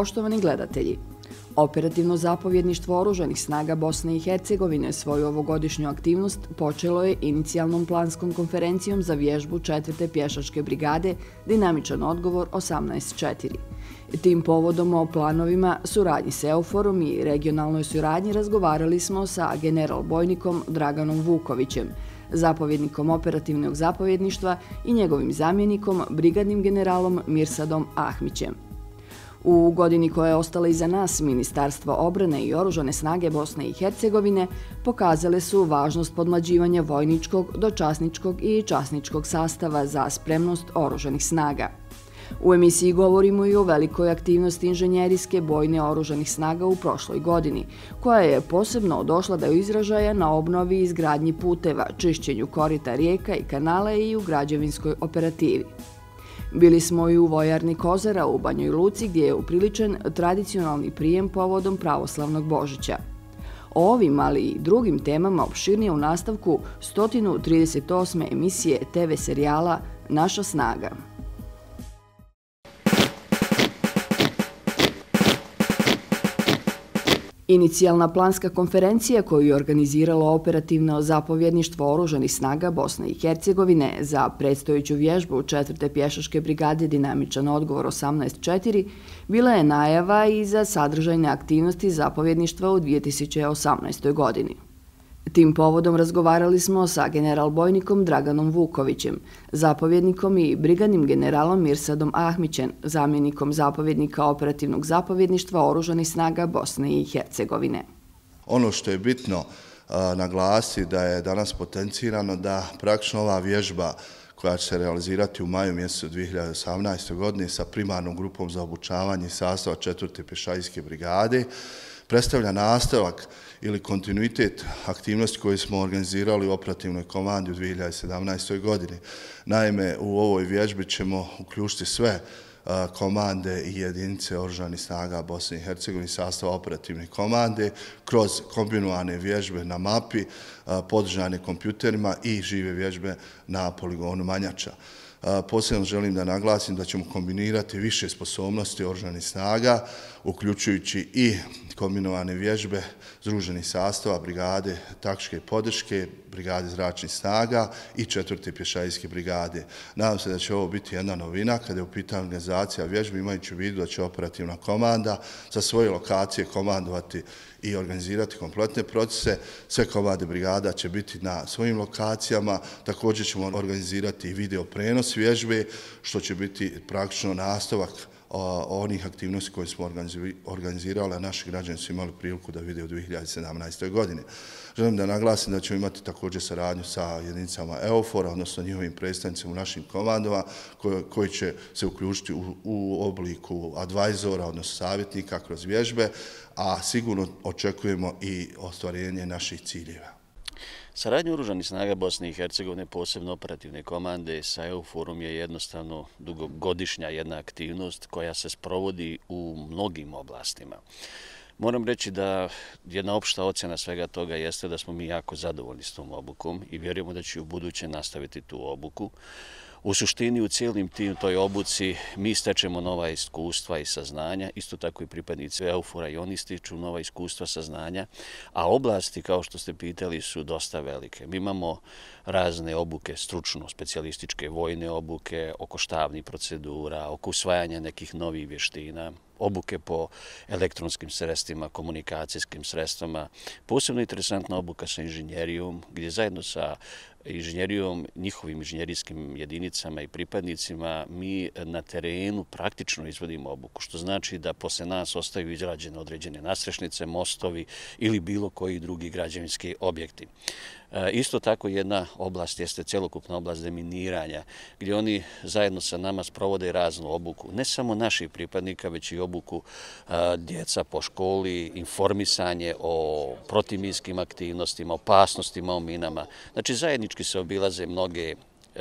Poštovani gledatelji, Operativno zapovjedništvo Oružanih snaga Bosne i Hercegovine svoju ovogodišnju aktivnost počelo je inicijalnom planskom konferencijom za vježbu 4. pješačke brigade Dinamičan odgovor 18-4. Tim povodom o planovima, suradnji s EUFOR-om i regionalnoj suradnji razgovarali smo sa general bojnikom Draganom Vukovićem, zapovjednikom operativnog zapovjedništva i njegovim zamjenikom, brigadnim generalom Mirsadom Ahmićem. U godini koja je ostala iza nas, Ministarstvo obrane i Oružane snage Bosne i Hercegovine pokazale su važnost podmlađivanja vojničkog, dočasničkog i časničkog sastava za spremnost oružanih snaga. U emisiji govorimo i o velikoj aktivnosti inženjerijske bojne oružanih snaga u prošloj godini, koja je posebno došla do izražaja na obnovi i izgradnji puteva, čišćenju korita rijeka i kanala i u građevinskoj operativi. Bili smo i u vojarni Kozara u Banjoj Luci gdje je upriličen tradicionalni prijem povodom pravoslavnog Božića. O ovim, ali i drugim temama opširnije u nastavku 138. emisije TV serijala Naša snaga. Inicijalna planska konferencija koju je organiziralo Operativno zapovjedništvo Oružanih snaga Bosne i Hercegovine za predstojeću vježbu 4. pješačke brigade Dinamičan odgovor 18-4 bila je najava i za sadržajne aktivnosti zapovjedništva u 2018. godini. Tim povodom razgovarali smo sa general bojnikom Draganom Vukovićem, zapovjednikom i brigadnim generalom Mirsadom Ahmićem, zamjenikom zapovjednika operativnog zapovjedništva Oružanih snaga Bosne i Hercegovine. Ono što je bitno naglasiti da je danas potencirano da praktično ova vježba koja će se realizirati u maju mjesecu 2018. godine sa primarnom grupom za obučavanje sastava 4. pješadijske brigade predstavlja nastavak ili kontinuitet aktivnosti koje smo organizirali u operativnoj komandi u 2017. godini. Naime, u ovoj vježbi ćemo uključiti sve komande i jedinice Oružanih snaga Bosne i Hercegovine sastava operativne komande kroz kombinovane vježbe na mapi, podržane kompjuterima i žive vježbe na poligonu Manjača. Posebno želim da naglasim da ćemo kombinirati više sposobnosti Oružanih snaga, uključujući i kombinovane vježbe združenih sastava brigade taktičke podrške, brigade zračnih snaga i 4. pješadijske brigade. Nadam se da će ovo biti jedna novina kada je u pitanju organizacija vježbi, imajući u vidu da će operativna komanda sa svoje lokacije komandovati i organizirati kompletne procese. Sve komande brigada će biti na svojim lokacijama. Također ćemo organizirati i video prenos vježbe, što će biti praktično nastavak onih aktivnosti koje smo organizirali, a naši građani su imali priliku da vide u 2017. godini. Želim da naglasim da ćemo imati također saradnju sa jedinicama EUFOR-a, odnosno njihovim predstavnicima u našim komandama, koji će se uključiti u obliku advajzora, odnosno savjetnika kroz vježbe, a sigurno očekujemo i ostvarenje naših ciljeva. Saradnja Oružanih snaga Bosne i Hercegovine, posebno operativne komande sa EUFOR-om je jednostavno dugogodišnja jedna aktivnost koja se sprovodi u mnogim oblastima. Moram reći da jedna opšta ocjena svega toga jeste da smo mi jako zadovoljni s tom obukom i vjerujemo da će u buduće nastaviti tu obuku. U suštini u cijelim toj obuci mi stečemo nova iskustva i saznanja, isto tako i pripadnici EUFOR-a i oni stiču nova iskustva, saznanja, a oblasti, kao što ste pitali, su dosta velike. Mi imamo razne obuke, stručno, specijalističke vojne obuke, oko štabnih procedura, oko usvajanja nekih novih vještina, obuke po elektronskim sredstvima, komunikacijskim sredstvima, posebno interesantna obuka sa inženjerijom, gdje zajedno sa inženjerijom, njihovim inženjerijskim jedinicama i pripadnicima mi na terenu praktično izvodimo obuku, što znači da posle nas ostaju izrađene određene nadstrešnice, mostovi ili bilo koji drugi građevinski objekti. Isto tako jedna oblast jeste celokupna oblast deminiranja, gdje oni zajedno sa nama sprovode raznu obuku, ne samo naših pripadnika, već i obuku djeca po školi, informisanje o protivminskim aktivnostima, opasnostima o minama. Znači zajednički se obilaze mnoge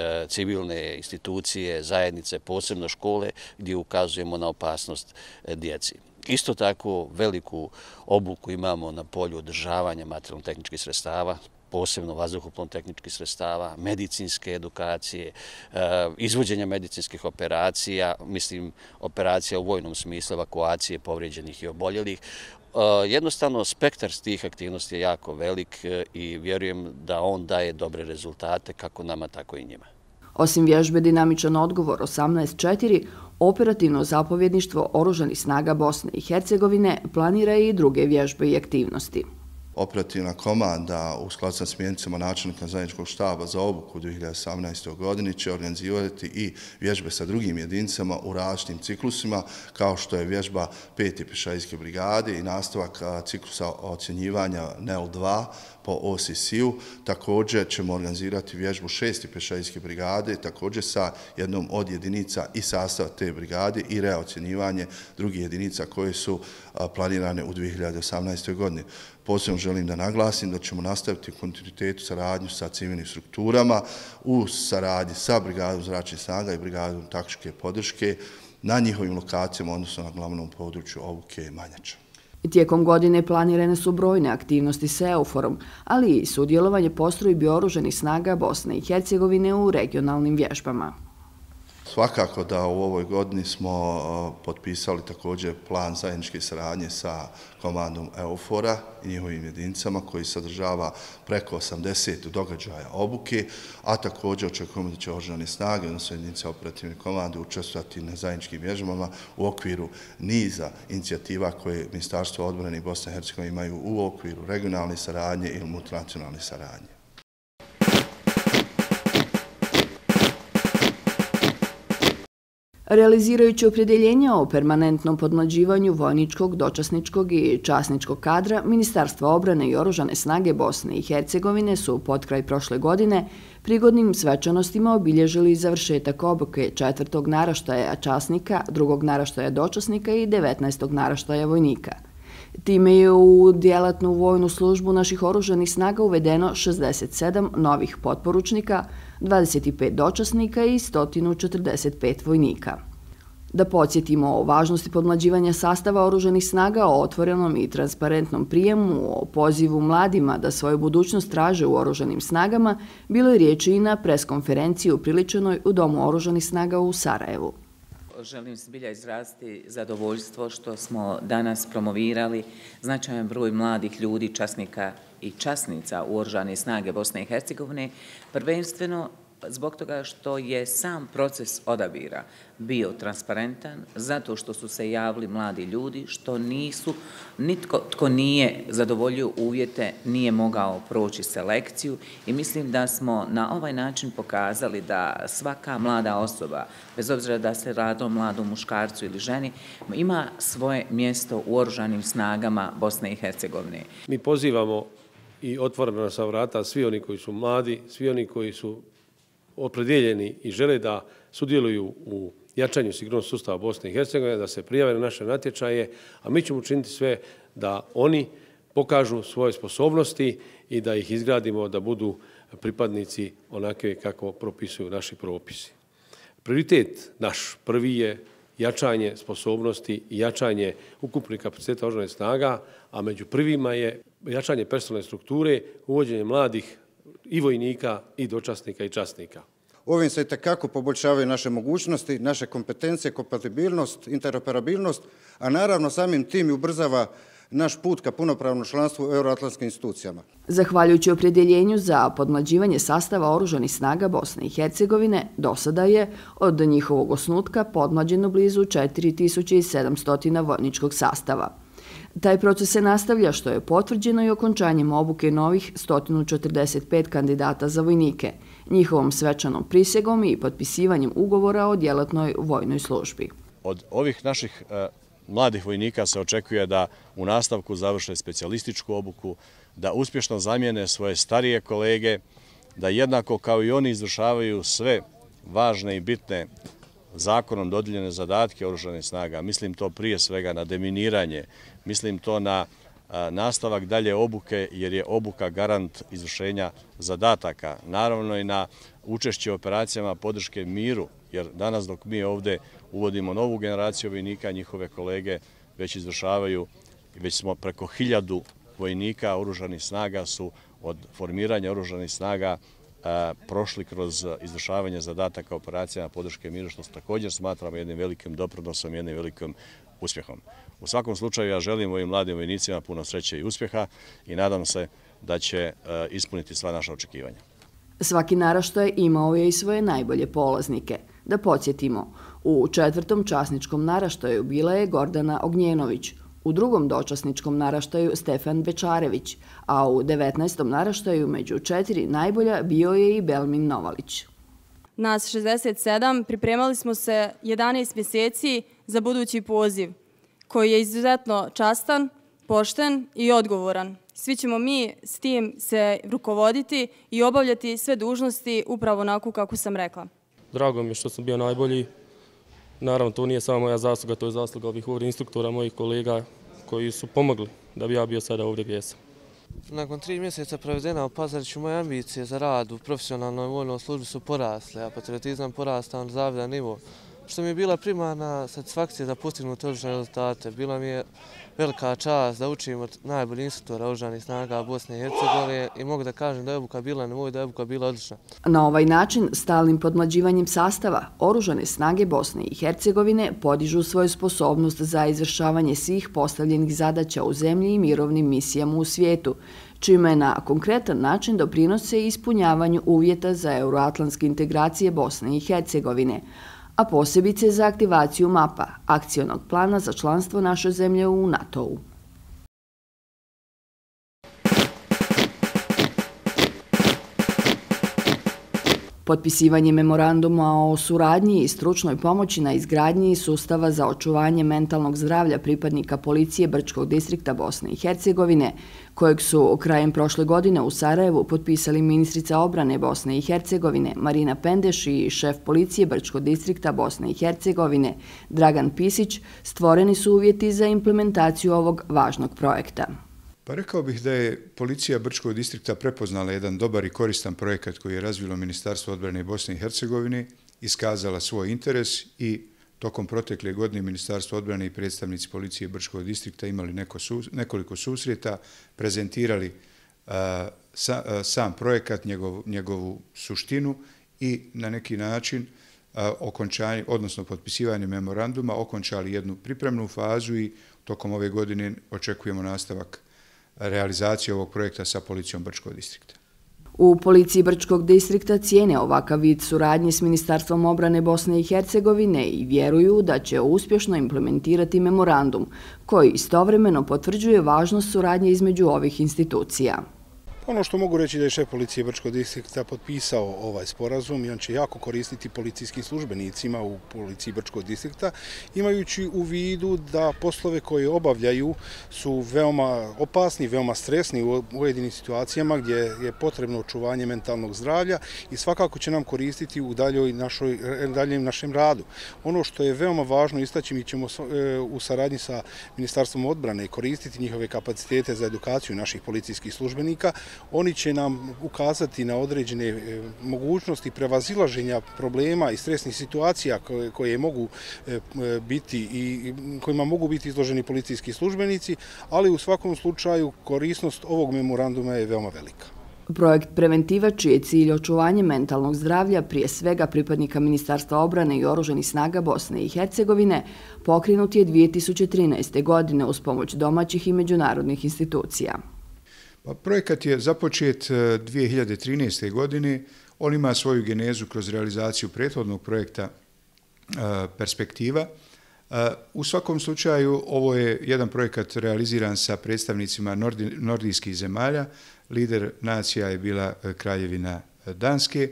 civilne institucije, zajednice, posebno škole, gdje ukazujemo na opasnost djeci. Isto tako veliku obuku imamo na polju održavanja materijalno-tehničkih sredstava, posebno vazduhoplovno-tehničkih sredstava, medicinske edukacije, izvođenja medicinskih operacija, mislim operacija u vojnom smislu, evakuacije povrijeđenih i oboljelih. Jednostavno, spektar tih aktivnosti je jako velik i vjerujem da on daje dobre rezultate kako nama, tako i njima. Osim vježbe Dinamičan odgovor 18.4, operativno zapovjedništvo Oružanih snaga Bosne i Hercegovine planira i druge vježbe i aktivnosti. Operativna komanda u skladu sa smjernicama načelnika zajedničkog štaba za obuku u 2018. godini će organizirati i vježbe sa drugim jedinicama u različitim ciklusima, kao što je vježba 5. pješadijske brigade i nastavak ciklusa ocjenjivanja NEL-2 po OCC-u. Također ćemo organizirati vježbu 6. pješadijske brigade, također sa jednom od jedinica i sastava te brigade i reocjenjivanje drugih jedinica koje su planirane u 2018. godini. Posebno želim da naglasim da ćemo nastaviti kontinuitetu saradnju sa civilnim strukturama u saradnji sa Brigadom zračnih snaga i Brigadom taktičke podrške na njihovim lokacijama, odnosno na glavnom području obuke Manjača. Tijekom godine planirane su brojne aktivnosti sa EUFOR-om, ali i sudjelovanje postrojbi Oružanih snaga Bosne i Hercegovine u regionalnim vježbama. Svakako da u ovoj godini smo potpisali također plan zajedničke saradnje sa komandom EUFOR-a i njihovim jedinicama koji sadržava preko 80 događaja obuke, a također očekujemo da će Oružane snage, odnosno jedinice operativne komande, učestvovati na zajedničkim vježbama u okviru niza inicijativa koje Ministarstvo odbrane i Bosne i Hercegovine imaju u okviru regionalne saradnje ili multinacionalne saradnje. Realizirajući opredjeljenja o permanentnom podmlađivanju vojničkog, dočasničkog i časničkog kadra, Ministarstvo obrane i Oružane snage Bosne i Hercegovine su potkraj prošle godine prigodnim svečanostima obilježili završetak obuke 4. naraštaja časnika, 2. naraštaja dočasnika i 19. naraštaja vojnika. Time je u djelatnu vojnu službu naših oružanih snaga uvedeno 67 novih potporučnika, 25 dočasnika i 145 vojnika. Da podsjetimo o važnosti podmlađivanja sastava oružanih snaga, o otvorenom i transparentnom prijemu, o pozivu mladima da svoju budućnost traže u oružanim snagama, bilo je riječi i na preskonferenciji upriličenoj u Domu oružanih snaga u Sarajevu. Želim zbilja izraziti zadovoljstvo što smo danas promovirali značajan broj mladih ljudi, časnika i časnica u Oružane snage Bosne i Hercegovine, prvenstveno zbog toga što je sam proces odabira bio transparentan, zato što su se javili mladi ljudi, što nitko tko nije zadovoljio uvjete nije mogao proći selekciju i mislim da smo na ovaj način pokazali da svaka mlada osoba, bez obzira da se radi o mladom muškarcu ili ženi, ima svoje mjesto u Oružanim snagama Bosne i Hercegovine. Mi pozivamo i otvorena sa vrata svi oni koji su mladi, svi oni koji su opredjeljeni i žele da sudjeluju u jačanju sigurnosnog sustava Bosne i Hercegovine, da se prijave na naše natječaje, a mi ćemo učiniti sve da oni pokažu svoje sposobnosti i da ih izgradimo da budu pripadnici onake kako propisuju naši propisi. Prioritet naš prvi je jačanje sposobnosti i jačanje ukupnih kapaciteta oružanih snaga, a među prvima je jačanje personalne strukture, uvođenje mladih i vojnika, i dočasnika, i časnika. Ovim se itekako poboljšavaju naše mogućnosti, naše kompetencije, kompatibilnost, interoperabilnost, a naravno samim tim i ubrzava naš put ka punopravnom članstvu u euroatlantskim institucijama. Zahvaljujući opredjeljenju za podmlađivanje sastava Oružanih snaga Bosne i Hercegovine, do sada je od njihovog osnutka podmlađeno blizu 4700 vojničkog sastava. Taj proces se nastavlja, što je potvrđeno i okončanjem obuke novih 145 kandidata za vojnike, njihovom svečanom prisegom i potpisivanjem ugovora o djelatnoj vojnoj službi. Od ovih naših mladih vojnika se očekuje da u nastavku završe specijalističku obuku, da uspješno zamijene svoje starije kolege, da jednako kao i oni izvršavaju sve važne i bitne zakonom dodijeljene zadatke oružanih snaga. Mislim to prije svega na deminiranje, mislim to na nastavak dalje obuke, jer je obuka garant izvršenja zadataka. Naravno i na učešće u operacijama podrške miru, jer danas dok mi ovdje uvodimo novu generaciju vojnika, njihove kolege već izvršavaju, već smo preko 1000 vojnika oružanih snaga su od formiranja oružanih snaga prošli kroz izvršavanje zadataka operacijama podrške miru, što također smatramo jednim velikim doprinosom, jednim velikim uspjehom. U svakom slučaju ja želim ovim mladim vojnicima puno sreće i uspjeha i nadam se da će ispuniti sva naša očekivanja. Svaki naraštaj imao je i svoje najbolje polaznike. Da podsjetimo, u 4. časničkom naraštaju bila je Gordana Ognjenović, u 2. dočasničkom naraštaju Stefan Bečarević, a u 19. naraštaju među 4 najbolja bio je i Belmin Novalić. Nas 67 pripremali smo se 11 mjeseci za budući poziv, koji je izuzetno častan, pošten i odgovoran. Svi ćemo mi s tim se rukovoditi i obavljati sve dužnosti upravo onako kako sam rekla. Drago mi je što sam bio najbolji. Naravno, to nije samo moja zasluga, to je zasluga ovih instruktora, mojih kolega koji su pomogli da bi ja bio sada ovdje gdje sam. Nakon 3 mjeseca provedena u Pazariću, moje ambicije za rad u profesionalnoj vojnoj službi su porasle, a patriotizam porastao na zavidan nivo, što mi je bila primarna satisfakcija da postignuti odlične rezultate. Bila mi je velika čast da učim od najboljih instruktora oružanih snaga Bosne i Hercegovine i mogu da kažem da je obuka bila nemoj, da je obuka bila odlična. Na ovaj način, stalnim podmlađivanjem sastava, Oružane snage Bosne i Hercegovine podižu svoju sposobnost za izvršavanje svih postavljenih zadaća u zemlji i mirovnim misijama u svijetu, čime na konkretan način doprinose ispunjavanju uvjeta za euroatlantske integracije Bosne i Hercegovine, a posebice za aktivaciju MAPA, akcionog plana za članstvo naše zemlje u NATO-u. Potpisivanje memoranduma o suradnji i stručnoj pomoći na izgradnji sustava za očuvanje mentalnog zdravlja pripadnika policije Brčkog distrikta Bosne i Hercegovine, kojeg su krajem prošle godine u Sarajevu potpisali ministrica obrane Bosne i Hercegovine Marina Pendeš i šef policije Brčkog distrikta Bosne i Hercegovine Dragan Pisić, stvoreni su uvjeti za implementaciju ovog važnog projekta. Pa rekao bih da je policija Brčkog distrikta prepoznala jedan dobar i koristan projekat koji je razvilo Ministarstvo odbrane Bosne i Hercegovine, iskazala svoj interes i tokom protekle godine Ministarstvo odbrane i predstavnici policije Brčkog distrikta imali nekoliko susreta, prezentirali sam projekat, njegovu suštinu i na neki način okončanje, odnosno potpisivanje memoranduma, okončali jednu pripremnu fazu i tokom ove godine očekujemo nastavak realizacije ovog projekta sa policijom Brčkog distrikta. U policiji Brčkog distrikta cijene ovakav vid suradnje s Ministarstvom obrane Bosne i Hercegovine i vjeruju da će uspješno implementirati memorandum, koji istovremeno potvrđuje važnost suradnje između ovih institucija. Ono što mogu reći da je šef policije Brčkog distrikta potpisao ovaj sporazum i on će jako koristiti policijskim službenicima u policiji Brčkog distrikta, imajući u vidu da poslove koje obavljaju su veoma opasni, veoma stresni u pojedinim situacijama gdje je potrebno očuvanje mentalnog zdravlja i svakako će nam koristiti u daljem našem radu. Ono što je veoma važno istaći, mi ćemo u saradnji sa Ministarstvom odbrane koristiti njihove kapacitete za edukaciju naših policijskih službenika. Oni će nam ukazati na određene mogućnosti prevazilaženja problema i stresnih situacija koje mogu biti i kojima mogu biti izloženi policijski službenici, ali u svakom slučaju korisnost ovog memoranduma je veoma velika. Projekt Preventiva, čiji je cilj očuvanje mentalnog zdravlja, prije svega pripadnika Ministarstva obrane i Oružanih snaga Bosne i Hercegovine, pokrenut je 2013. godine uz pomoć domaćih i međunarodnih institucija. Projekat je započet 2013. godine. On ima svoju genezu kroz realizaciju prethodnog projekta Perspektiva. U svakom slučaju, ovo je jedan projekat realiziran sa predstavnicima nordijskih zemalja. Lider nacija je bila Kraljevina Danske,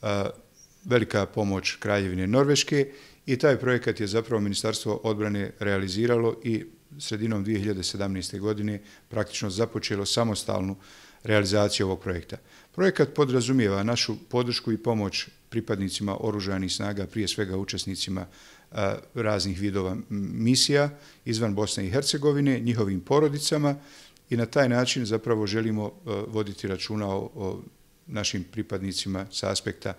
velika pomoć Kraljevine Norveške i taj projekat je zapravo Ministarstvo odbrane realiziralo i sredinom 2017. godine praktično započelo samostalnu realizaciju ovog projekta. Projekat podrazumijeva našu podršku i pomoć pripadnicima oružanih snaga, prije svega učesnicima raznih vidova misija izvan Bosne i Hercegovine, njihovim porodicama i na taj način zapravo želimo voditi računa o našim pripadnicima sa aspekta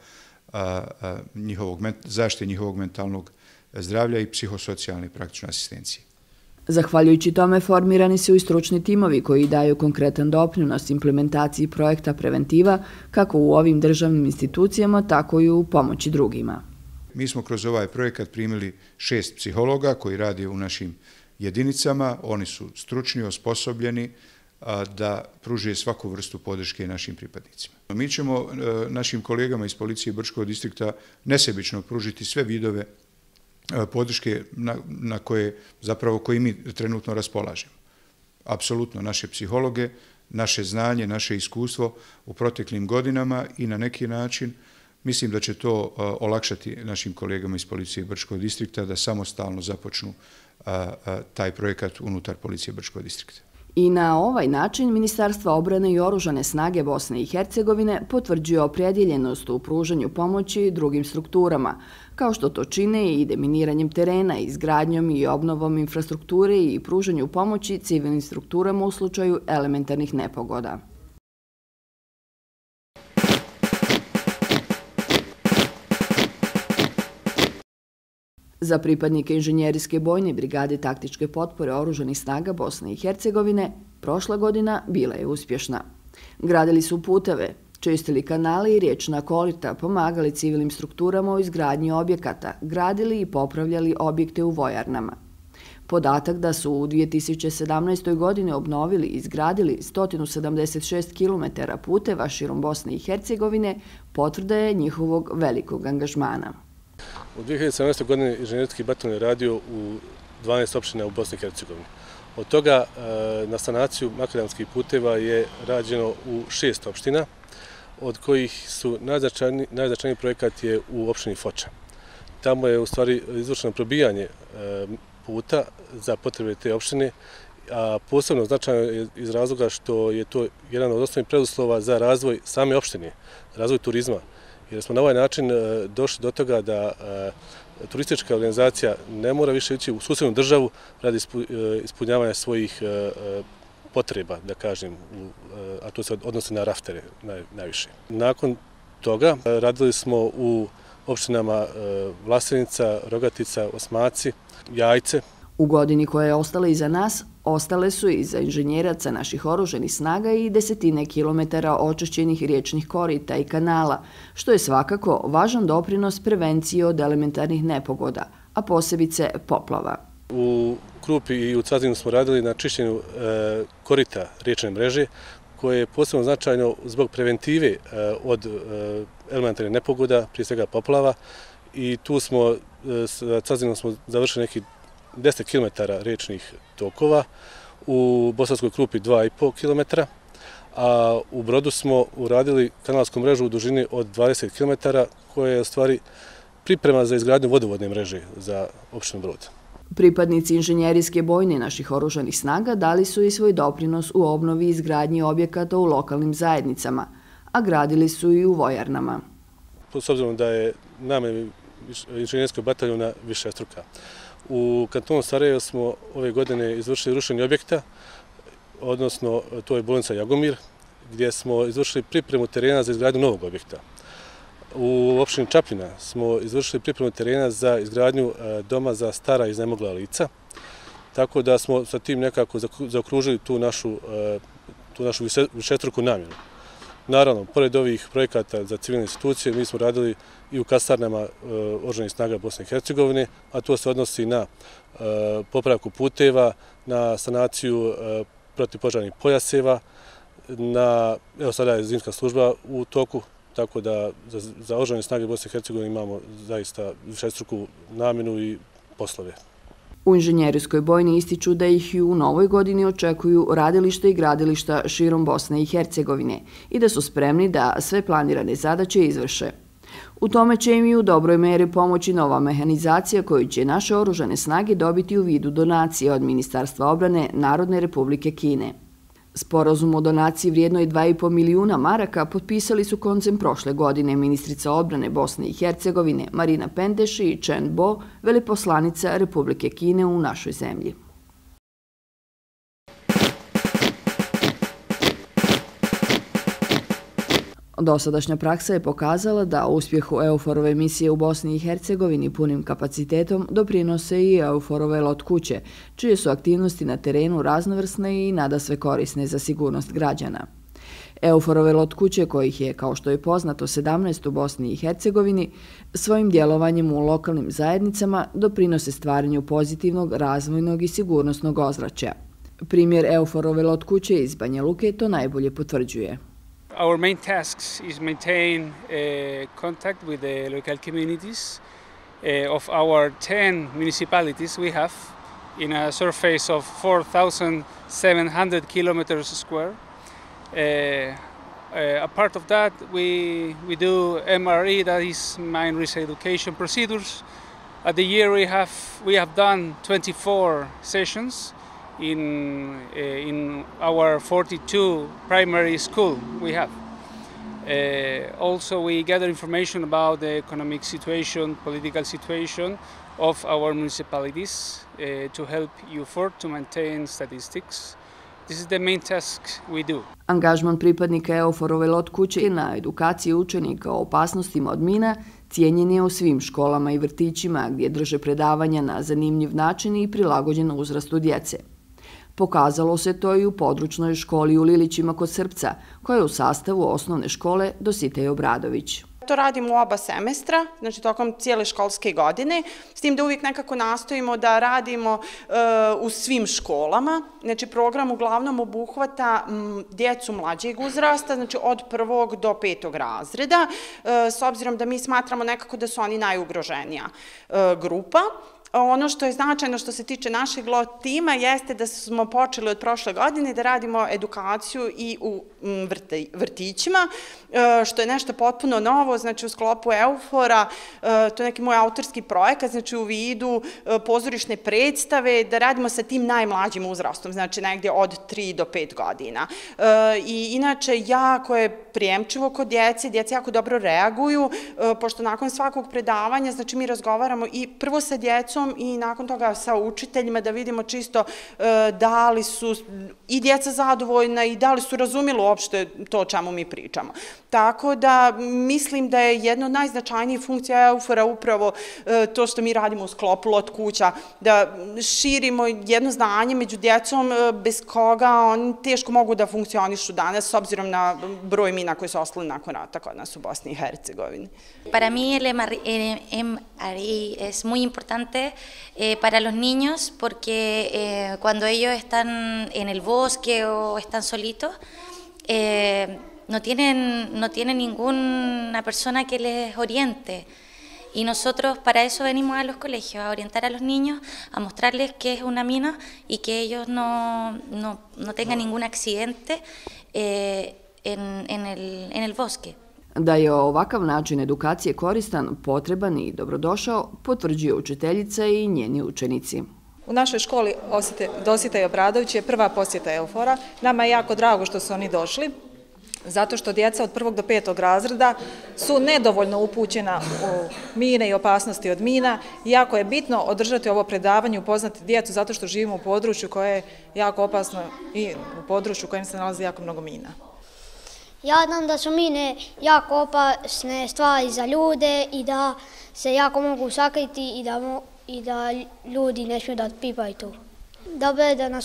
zaštite njihovog mentalnog zdravlja i psihosocijalne praktične asistencije. Zahvaljujući tome formirani su i stručni timovi koji daju konkretan doprinos implementaciji projekta preventiva kako u ovim državnim institucijama, tako i u pomoći drugima. Mi smo kroz ovaj projekat primili 6 psihologa koji rade u našim jedinicama. Oni su stručni, osposobljeni da pruže svaku vrstu podrške našim pripadnicima. Mi ćemo našim kolegama iz policije Brčkog distrikta nesebično pružiti sve vidove podrške na koji mi trenutno raspolažemo. Apsolutno naše psihologe, naše znanje, naše iskustvo u proteklim godinama i na neki način mislim da će to olakšati našim kolegama iz policije Brčkog distrikta da samostalno započnu taj projekat unutar policije Brčkog distrikta. I na ovaj način Ministarstvo odbrane i oružane snage Bosne i Hercegovine potvrđuje opredjeljenost u pružanju pomoći drugim strukturama, kao što to čine i deminiranjem terena, izgradnjom i obnovom infrastrukture i pružanju pomoći civilnim strukturama u slučaju elementarnih nepogoda. Za pripadnike inženjerijske bojne brigade taktičke potpore oružanih snaga Bosne i Hercegovine prošla godina bila je uspješna. Gradili su puteve, čistili kanale i riječna korita, pomagali civilnim strukturama u izgradnji objekata, gradili i popravljali objekte u vojarnama. Podatak da su u 2017. godini obnovili i izgradili 176 km puteva širom Bosne i Hercegovine potvrda je njihovog velikog angažmana. U 2017. godini inženjerski bataljon je radio u 12 opština u Bosni i Hercegovini. Od toga na sanaciju makadamskih puteva je rađeno u 6 opština, od kojih su najznačajniji projekat je u opštini Foča. Tamo je u stvari izvršeno probijanje puta za potrebe te opštine, a posebno značajno je iz razloga što je to jedan od osnovnih preduslova za razvoj same opštine, razvoj turizma. Jer smo na ovaj način došli do toga da turistička organizacija ne mora više ići u susednu državu radi ispunjavanja svojih potreba, da kažem, a to se odnosi na raftere najviše. Nakon toga radili smo u opštinama Vlasenica, Rogatica, Osmaci, Jajce. U godini koja je ostala iza nas, ostale su iza inženjeraca naših oružanih snaga i desetine kilometara očišćenih riječnih korita i kanala, što je svakako važan doprinos prevenciji od elementarnih nepogoda, a posebice poplava. U Krupi i u Cazinu smo radili na čišćenju korita riječne mreže, koje je posebno značajno zbog preventive od elementarnih nepogoda, prije svega poplava, i tu smo, sa Cazinom smo završili neki 10 km riječnih tokova, u Bosanskoj Krupi 2,5 km, a u Brodu smo uradili kanalsku mrežu u dužini od 20 km, koja je u stvari priprema za izgradnju vodovodne mreže za opštinu Brod. Pripadnici inženjerijske bojne naših oružanih snaga dali su i svoj doprinos u obnovi i izgradnji objekata u lokalnim zajednicama, a gradili su i u vojarnama. S obzirom da je namen inženjerskog bataljona višestruka. U kantonu Sarajevo smo ove godine izvršili rušenje objekta, odnosno to je bolnica Jagomir, gdje smo izvršili pripremu terena za izgradnju novog objekta. U opštini Čapljina smo izvršili pripremu terena za izgradnju doma za stara i iznemogla lica, tako da smo sa tim nekako zaokružili tu našu višestruku namjenu. Naravno, pored ovih projekata za civilne institucije, mi smo radili i u kasarnama oružanih snaga Bosne i Hercegovine, a to se odnosi na popravku puteva, na sanaciju protivpožarnih pojaseva, evo sada je zimska služba u toku, tako da za oružane snage Bosne i Hercegovine imamo zaista višestruku namjenu i poslove. U inženjerijskoj bojni ističu da ih i u novoj godini očekuju radilišta i gradilišta širom Bosne i Hercegovine i da su spremni da sve planirane zadaće izvrše. U tome će im i u dobroj meri pomoći nova mehanizacija koju će naše oružane snage dobiti u vidu donacije od Ministarstva odbrane Narodne Republike Kine. Sporazum o donaciji vrijednoj 2,5 milijuna maraka potpisali su koncem prošle godine ministrica odbrane Bosne i Hercegovine Marina Pendeš i Chen Bo, veleposlanica Republike Kine u našoj zemlji. Dosadašnja praksa je pokazala da uspjehu EUFOR-ove misije u Bosni i Hercegovini punim kapacitetom doprinose i EUFOR-ove lot kuće, čije su aktivnosti na terenu raznovrsne i nadasve korisne za sigurnost građana. EUFOR-ove lot kuće, kojih je, kao što je poznato, 17 u Bosni i Hercegovini, svojim djelovanjem u lokalnim zajednicama doprinose stvaranju pozitivnog, razvojnog i sigurnosnog ozračja. Primjer EUFOR-ove lot kuće iz Banja Luke to najbolje potvrđuje. Our main tasks is maintain contact with the local communities of our 10 municipalities we have in a surface of 4,700 kilometers square. A part of that we do MRE, that is mine risk education procedures. At the year we have done 24 sessions in our 42 primary school we have. Also we gather information about the economic situation, political situation of our municipalities to help EUFOR to maintain statistics. This is the main task we do. Angažman pripadnika EUFOR-ove lot kuće na edukaciji učenika o opasnostima od mina cijenjen je u svim školama i vrtićima gdje drže predavanja na zanimljiv način i prilagođen uzrastu djece. Pokazalo se to i u područnoj školi u Lilićima kod Srpca, koja je u sastavu osnovne škole Dositej Obradović. To radimo u oba semestra, znači tokom cijele školske godine, s tim da uvijek nekako nastojimo da radimo u svim školama. Znači program uglavnom obuhvata djecu mlađeg uzrasta, znači od 1. do 5. razreda, s obzirom da mi smatramo nekako da su oni najugroženija grupa. Ono što je značajno što se tiče našeg lot tima jeste da smo počeli od prošle godine da radimo edukaciju i u vrtićima, što je nešto potpuno novo, znači u sklopu EUFOR-a, to je neki moj autorski projekat, znači u vidu pozorišne predstave, da radimo sa tim najmlađim uzrastom, znači negdje od 3 do 5 godina. I inače, jako je prijemčivo kod djece, djece jako dobro reaguju, pošto nakon svakog predavanja, znači mi razgovaramo i prvo sa djecom i nakon toga sa učiteljima da vidimo čisto da li su i djeca zadovoljna i da li su razumjeli uopšte to o čemu mi pričamo. Tako da mislim da je jedna od najznačajnijih funkcija EUFOR-a upravo to što mi radimo u sklopu lot kuća, da širimo jedno znanje među djecom bez koga oni teško mogu da funkcionišu danas s obzirom na broj mina koji su ostali nakon rata kod nas u Bosni i Hercegovini. Para mí el MRI es muy importante para los niños porque cuando ellos están en el bosque o están solitos no tienen ninguna persona que les oriente. Y nosotros para eso venimos a los colegios, a orientar a los niños, a mostrarles qué es una mina y que ellos no tengan ningún accidente en el bosque. Da je ovakav način edukacije koristan, potreban i dobrodošao, potvrđuje učiteljica i njeni učenici. U našoj školi Dositej Obradović je prva posjeta EUFOR-a. Nama je jako drago što su oni došli, zato što djeca od 1. do 5. razreda su nedovoljno upućena u mine i opasnosti od mina. Jako je bitno održati ovo predavanje i upoznati djecu zato što živimo u području koje je jako opasno i u području u kojem se nalazi jako mnogo mina. Ja znam da su mine jako opasne stvari za ljude i da se jako mogu sakriti i da ljudi ne smiju da pipaju tu. Dobro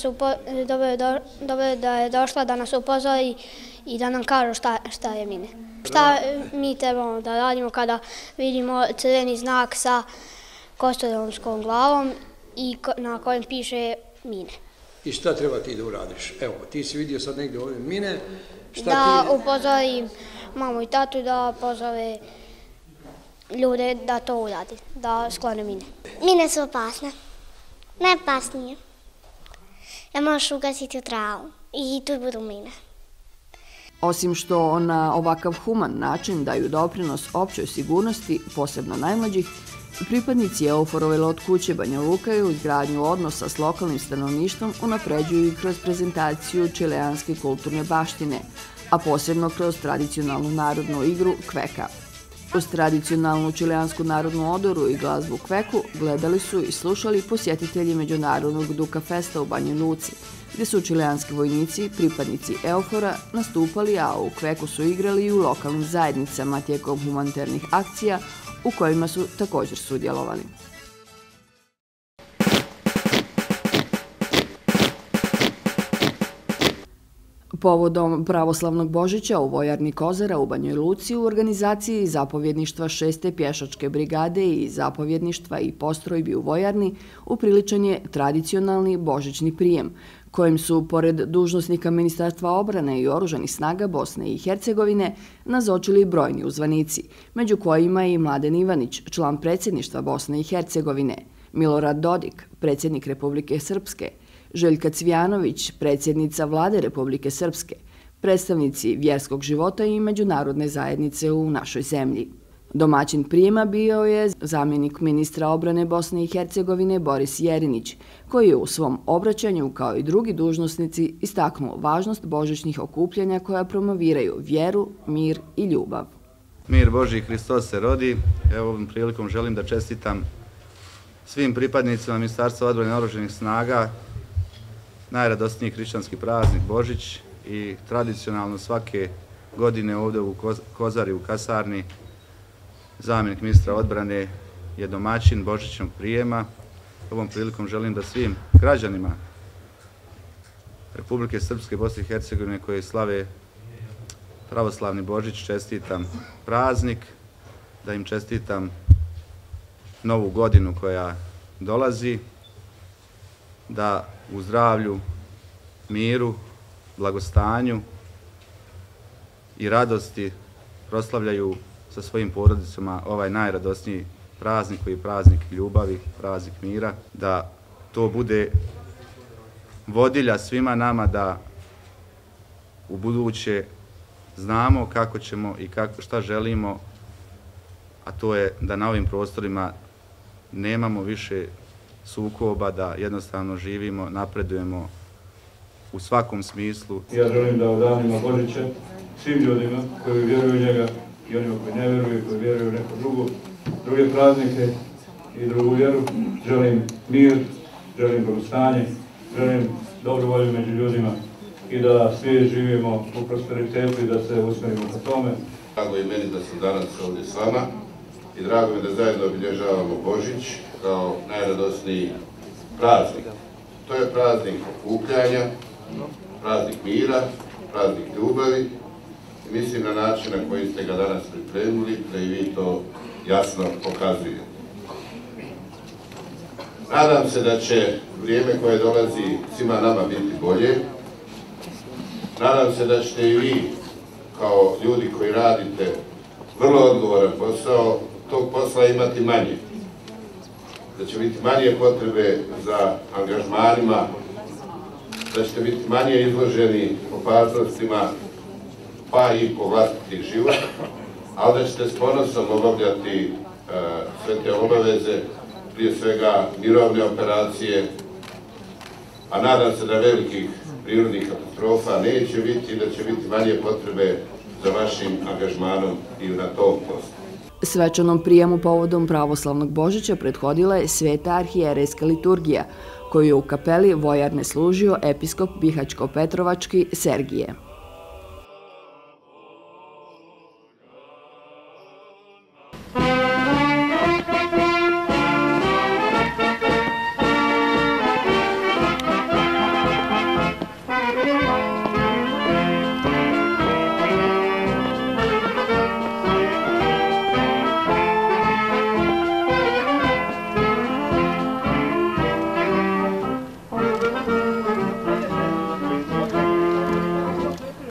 je da je došla da nas upozori i da nam kažu šta je mine. Šta mi trebamo da radimo kada vidimo crveni znak sa kosturomskom glavom i na kojem piše mine. I šta treba ti da uradiš? Evo, ti si vidio sad negdje ove mine. Da upozorim mamu i tatu da pozove ljude da to uradi, da sklone mine. Mine su opasne, najopasnije. Da možeš ugasiti u travu i tu budu mine. Osim što na ovakav human način daju doprinos općoj sigurnosti, posebno najmlađih, pripadnici EUFOR-ove lot kuće Banja Luka i u izgradnju odnosa s lokalnim stanovništvom unapređuju i kroz prezentaciju čileanske kulturne baštine, a posebno kroz tradicionalnu narodnu igru kveka. Uz tradicionalnu čileansku narodnu odoru i glazbu kveku gledali su i slušali posjetitelji Međunarodnog Duka Festa u Banja Luci, gdje su čileanski vojnici, pripadnici EUFOR-a, nastupali, a u Kveku su igrali i u lokalnim zajednicama tijekom humanitarnih akcija u kojima su također sudjelovali. Povodom pravoslavnog Božića u vojarni Kozara u Banjoj Luci u organizaciji zapovjedništva 6. pješačke brigade i zapovjedništva i postrojbi u vojarni upriličen je tradicionalni božićni prijem, kojim su, pored dužnosnika Ministarstva obrane i oružanih snaga Bosne i Hercegovine, nazočili brojni uzvanici, među kojima i Mladen Ivanić, član predsjedništva Bosne i Hercegovine, Milorad Dodik, predsjednik Republike Srpske, Željka Cvijanović, predsjednica Vlade Republike Srpske, predstavnici vjerskog života i međunarodne zajednice u našoj zemlji. Domaćin prijema bio je zamjenik ministra obrane Bosne i Hercegovine Boris Jerinić, koji je u svom obraćanju, kao i drugi dužnosnici, istaknuo važnost božićnih okupljanja koja promoviraju vjeru, mir i ljubav. Mir Božji, Hristos se rodi. Evo ovom prilikom želim da čestitam svim pripadnicima Ministarstva odbrane i oružanih snaga najradosniji hrišćanski praznik Božić i tradicionalno svake godine ovdje u Kozari u kasarni zamjenik ministra odbrane je domaćin božićnog prijema. Ovom prilikom želim da svim građanima Republike Srpske i Bosne i Hercegovine koji slave pravoslavni Božić čestitam praznik, da im čestitam novu godinu koja dolazi, da u zdravlju, miru, blagostanju i radosti proslavljaju sa svojim porodicama ovaj najradosniji praznik koji je praznik ljubavi, praznik mira, da to bude vodilja svima nama da u buduće znamo kako ćemo i šta želimo, a to je da na ovim prostorima nemamo više sukoba, da jednostavno živimo, napredujemo u svakom smislu. Ja želim da u danima Božića svim ljudima koji vjeruju u njega i onima koji ne vjeruju, koji vjeruju u neko druge praznike i drugu vjeru, želim mir, želim blagostanje, želim dobru volju među ljudima i da svi živimo u prosperitetu i da se usmjerimo ka tome. Drago je meni da sam danas ovdje s vama i drago je da zajedno obilježavamo Božić kao najradosniji praznik. To je praznik okupljanja, praznik mira, praznik ljubavi i mislim na način na koji ste ga danas pripremili, da i vi to jasno pokazujete. Nadam se da će vrijeme koje dolazi svima nama biti bolje. Nadam se da ćete i vi, kao ljudi koji radite vrlo odgovoran posao, tog posla imati manje. Da će biti manje potrebe za angažmanima, da ćete biti manje izloženi opasnostima, pa i po vlastiti život, ali da ćete s ponosom obavljati sve te obaveze, prije svega mirovne operacije, a nadam se da velikih prirodnih katastrofa neće biti i da će biti manje potrebe za vašim angažmanom i na tom poslu. Svečanom prijemu povodom pravoslavnog Božića prethodila je sveta arhijerejska liturgija, koju je u kapeli vojarne služio episkop Bihaćko-Petrovački Sergije.